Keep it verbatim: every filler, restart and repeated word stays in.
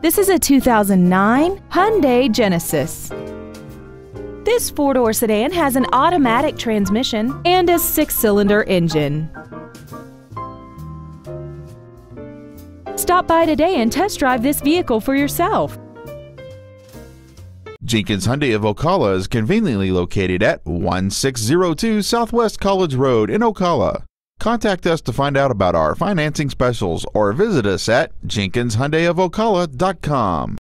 This is a two thousand nine Hyundai Genesis. This four-door sedan has an automatic transmission and a six-cylinder engine. Stop by today and test drive this vehicle for yourself. Jenkins Hyundai of Ocala is conveniently located at one six zero two Southwest College Road in Ocala. Contact us to find out about our financing specials or visit us at jenkins hyundai of ocala dot com.